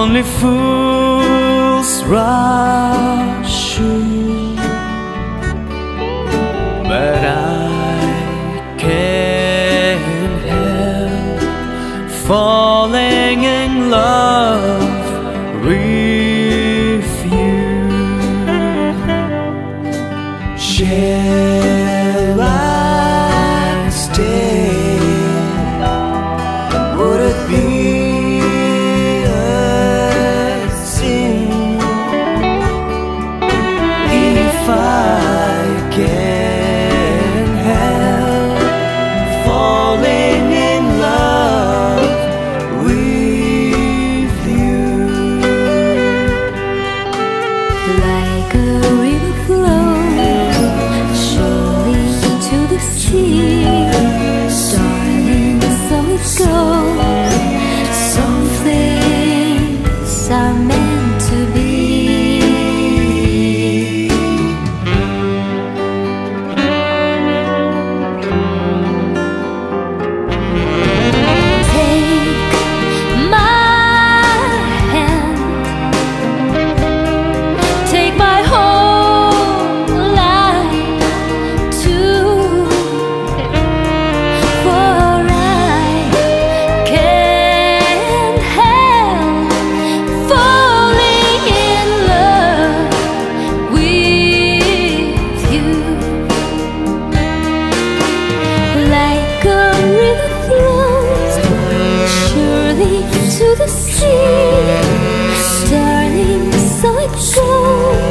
Only fools rush in, but I can't help falling in love with you. Shall I stay? Would it be can't help falling in love with you. Like a river flows surely into the sea, darling, so it goes. Some things are meant to be. To the sea, darling, so it goes.